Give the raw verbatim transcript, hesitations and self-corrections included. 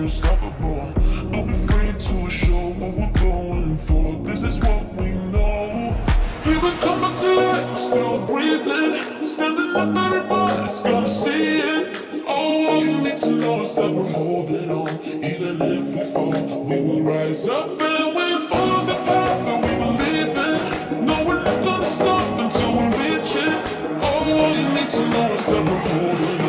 unstoppable. Don't be afraid to show what we're going for. This is what we know. We will come back to life, we're still breathing, standing up, everybody's gonna see it. All you need to know is that we're holding on. Even if we fall, we will rise up and we follow the path that we believe in. No, we're not gonna stop until we reach it. All you need to know is that we're holding on.